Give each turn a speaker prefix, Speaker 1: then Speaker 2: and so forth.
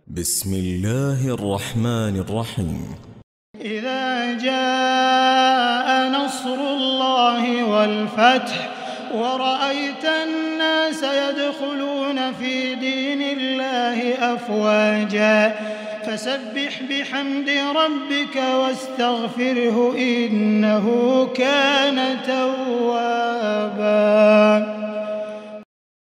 Speaker 1: بسم الله الرحمن الرحيم.
Speaker 2: إذا جاء نصر الله والفتح ورأيت الناس يدخلون في دين الله أفواجا فسبح بحمد ربك واستغفره إنه كان توابا.